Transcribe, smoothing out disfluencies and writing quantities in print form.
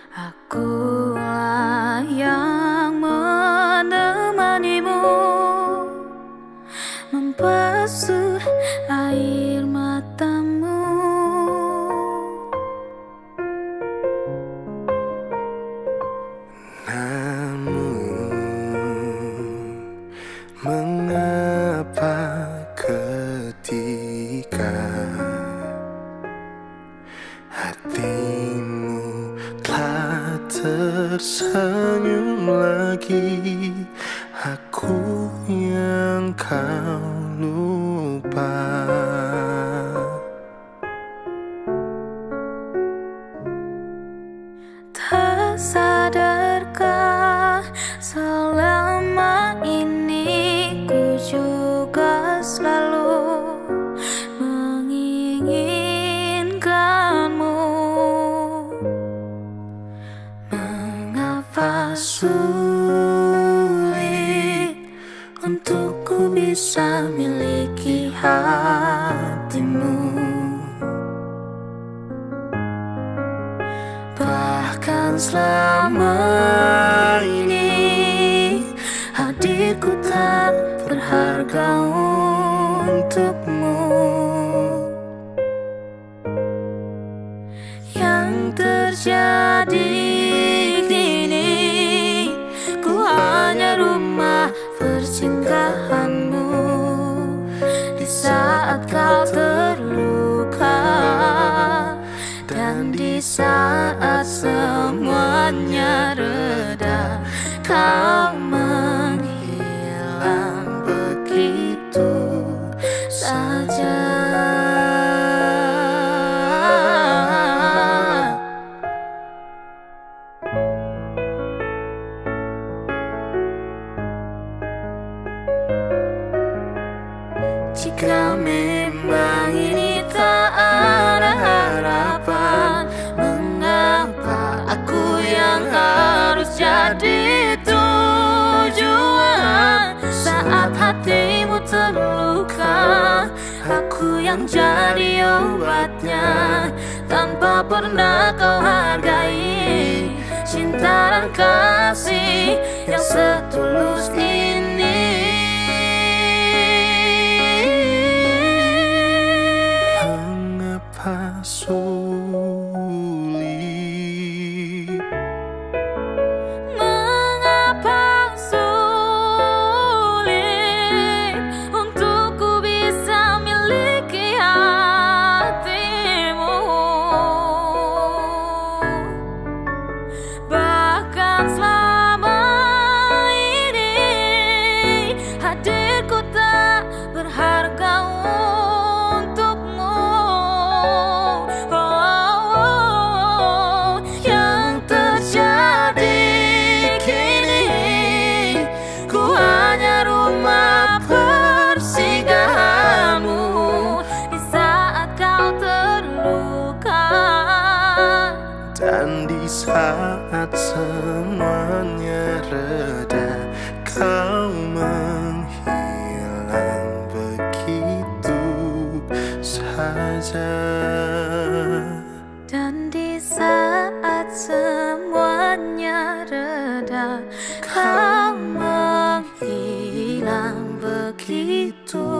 Akulah yang menemanimu, membasuh air matamu. Namun mengapa ketika hatimu telah tersenyum lagi, aku yang kau lupa. Tak sadarkah selama ini ku juga selalu menginginkanmu. Mengapa sulit untukku bisa miliki hatimu? Bahkan selama ini hadirku tak berharga untukmu. Yang terjadi kini, ku hanya rumah persinggahanmu. Di saat kau terluka dan di saat semuanya reda, kau menghilang begitu saja. Jika memang ini tak ada harapan, mengapa aku yang harus jadi tujuan? Saat hatimu terluka, aku yang jadi obatnya. Tanpa pernah kau hargai cinta dan kasih yang setulus ini. Mengapa sulit? Mengapa sulit untukku bisa miliki hatimu? Bahkan selama ini hadirku tak berharga untukmu. Yang terjadi kini, ku hanya rumah persinggahanmu. Di saat kau terluka Dan di saat semuanya reda, kau menghilang begitu saja. dan di saat semuanya reda, kau menghilang begitu